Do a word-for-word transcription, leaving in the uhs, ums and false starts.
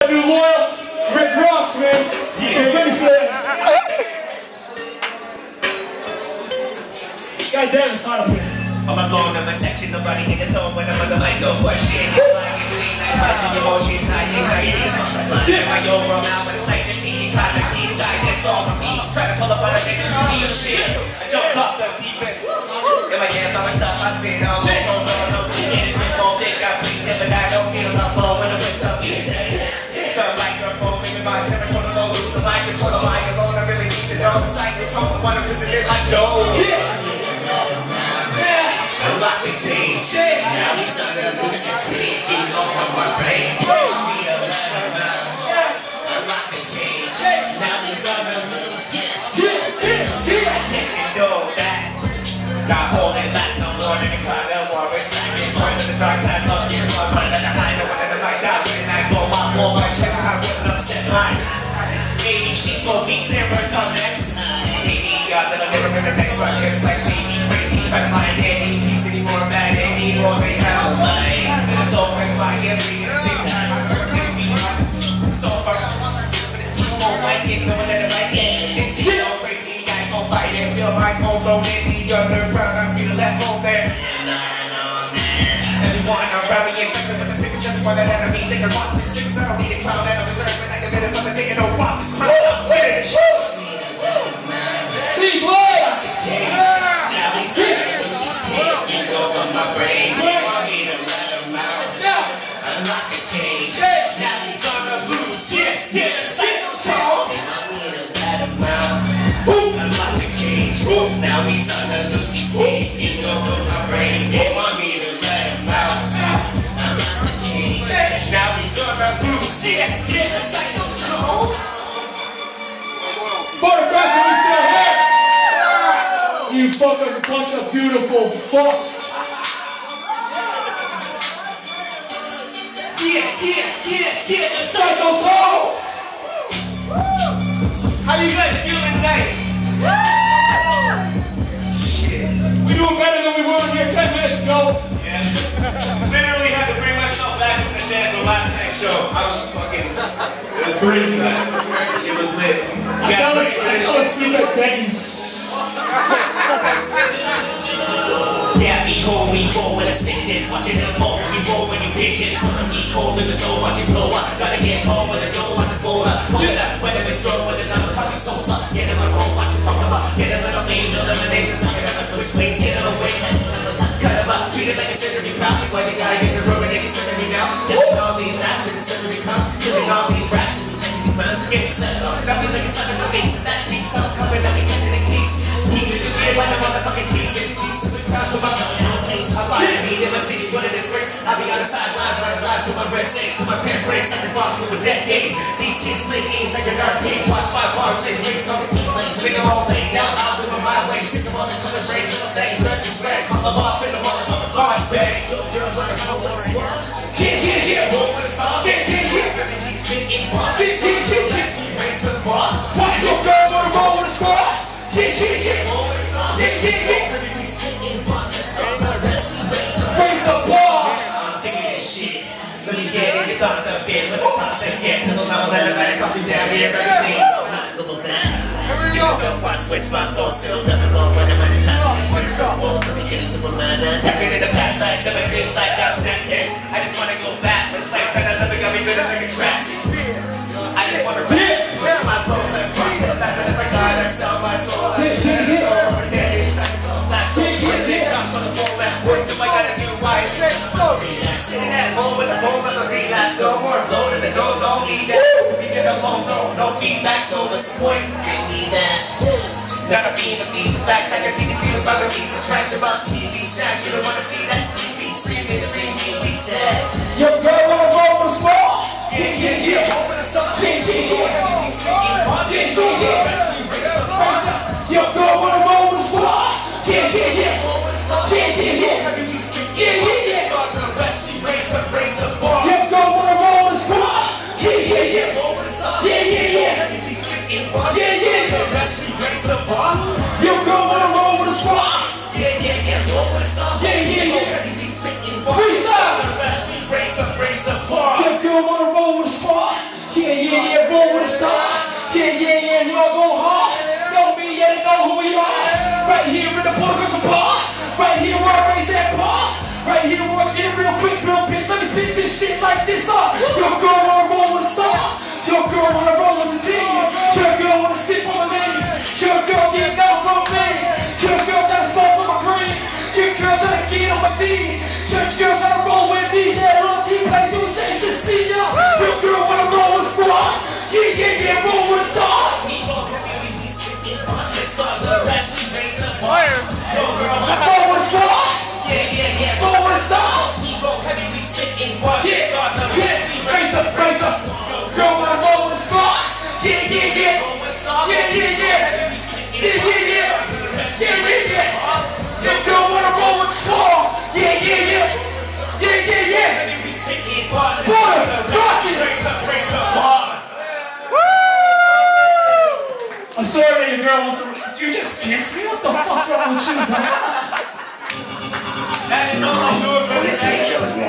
New loyal Rick Ross, man. Yeah. Get ready for that. God damn, it's hot up here. I'm alone in my section, nobody in the zone when I'm on the mic, no question. You're lying insane, I'm fighting emotions, high anxiety is on my mind. My overall now, but it's like to see kind of keeps I that's all of me. Try to pull up on a nigga to be a shit. I jump off the deep end. In my hands, all my stuff, I say no, no, no, no, no. It's been all big, I bleed it, but I don't feel a lot when I'm with the music. The microphone, maybe my seven, one of those lose a mic, control the mic alone. I really need to know the cycle, so I want to visit it like no. Lock the cage, now he's on the loose, he's taking over my brain. Need a letter now. Unlock the cage, now he's on the loose. I can't know that. Got holding back no more than the cloud of war. It's back in front of the dark side of your blood. Running at the high, no one in the night out. When I go my floor, my chest, I wouldn't upset mine. Maybe she will be clearer come next. Maybe uh, that I'll never bring the next one. It's like maybe crazy if I find any piece anymore bad anymore. They have mine. It's so much by every single time I'm going to be so far. But it's people won't like it, no one let it like it. It's so crazy, I gon' fight it. Feel my home thrown in the underground. I feel left home there. Everyone around me, infected with the sickness. Everyone that enemy, they can walk with six. I don't need a crown that I'm reserved. And I can get it, but the nigga don't walk this crown. I'm finished. Tblaze! Now he's taking over my brain. You want me to let him out? Unlock the cage. Now he's on the loose. Yeah, yeah, psycho talk. You want me to let him out? Unlock the cage. Now he's on the loose. He's taking over my brain. You want me to let him out? Unlock the cage. Now he's on the loose. Yeah, yeah, psycho talk. Photographs of me still here. You fucking bunch of beautiful fucks. Yeah, yeah, yeah, yeah, the Psycho soul. How you guys feeling tonight? Shit. We doing better than we were here ten minutes ago. Yeah. Literally had to bring myself back to the dance the last night's show. I was fucking, it was crazy. It was lit. You I fell asleep, I fell asleep at Denny's. Yeah, behold, we roll with a sickness. Watching them fall when we roll when you bitches. Cause I'm geek cold in the door, watch it blow up. Gotta get home when the door, watch it blow up. Pull it up, whether it's strong, whether not, call me so suck. Get in my roll, watch it roll up. Get a little name, no lemonade, just suck it up. Switch lanes, get it away. Cut him up, treat it like a century pound. Like why the guy in the room and they consider me now. Just all these raps and consider me pounds. Killing all these raps and we can be found. It's set on, that feels like a slap in the face. And that beats up, coming up and catching the case. He's in the gear when the motherfucking pieces. He's super proud to my I'm lying, I need in my city, what a disgrace. I be on the sidelines, running lives to my breast aches. To my pen breaks, like the boss with a dead game. These kids play games like an arcade. Watch my bars, they race, come to team plays. Bring them all laid down, I'll do them my way. Sick of all the color braids, little things, dressed in red. Call them off in the motherfucking garbage bag. Yo, girl, running home with a squad. Yeah, yeah, yeah, roll with a song. Yeah, yeah, yeah. Let me be spitting bars. Yeah, yeah, yeah, yeah. Race to the bar. What? Yo, girl, wanna roll with a squad? Yeah, yeah, yeah. Roll with a song. Yeah, yeah, yeah. Let me be spitting bars. Let's go, the rest. Raise the bar. I'm singing this shit. Let me get in your thoughts up here. Let's toss that get to the level that it might cost me down here. Everything's not going down. Here we go. I switch my flow, still never go when I'm in the time. Switch up walls, let me get into my mind. Tapping in the past, I share my dreams like that's that kid. I just wanna go back, but it's like that. I never got me good at like a trap. I just wanna rap. Switch my flows and cross the back. But if I die, I sell my soul. I can't get over the dead inside. So that's so easy. Cost for the whole left. What do I gotta do? Why? Sitting at home with the phone, but the relapse. No more blow to the door, don't need that. We get alone, no, no feedback. So what's the point? I need that. Not a fiend of these facts. I can think these feelings by the piece of tracks about T V stack. You don't wanna see that sleepy screaming the ring me, we said. Yo, girl, wanna roll with a squad? Yeah, yeah, yeah. Roll with a star. Yeah, yeah, yeah. He's speaking positive. Yeah, yeah, yeah. Yo, girl, wanna roll with a squad? Yeah, yeah, yeah. Roll with a star. Yeah, yeah, yeah. Yeah, yeah, yeah. Start the rest, we raise up, raise the bar. Yo, girl, wanna roll with a squad? Yeah, yeah, yeah. Roll with a star. Yeah, yeah, yeah. Let me be speaking positive. Yeah, yeah. The rest, we raise the bar. Yo, girl, wanna roll with a squad? Yeah, yeah, yeah. Roll with a star. Yeah, yeah, yeah. Let me be speaking positive. Freestyle. The rest, we raise up, raise the bar. Yo, girl, wanna roll with a squad? pull across the bar. Right here where I raise that bar. Right here where I get it real quick, real bitch. Let me spit this shit like this. Uh. Your girl wanna roll with a star. Your girl wanna roll with the team. Your girl wanna sip on my lean. Your girl get no from me. Your girl try to smoke on my cream. Your girl try to get on my D. Your girl try to roll with me. Yeah, on Tblaze, who says to see ya? Your girl wanna roll with a star. Yeah, yeah, yeah, roll with a star. Fire. Roll with a star. Yeah, yeah, yeah. Roll with a star. Yeah, yeah, raise up, raise up. Girl wanna roll with a star. Yeah, yeah, yeah. Yeah, yeah, yeah. Yeah, yeah, yeah. Yeah, yeah, yeah. Your girl wanna roll with a star. Yeah, yeah, yeah. Yeah, yeah, yeah. Water, cross it. I'm sorry that your girl wants to. Did you just kiss me? What the fuck's wrong with you, man? That is all I do.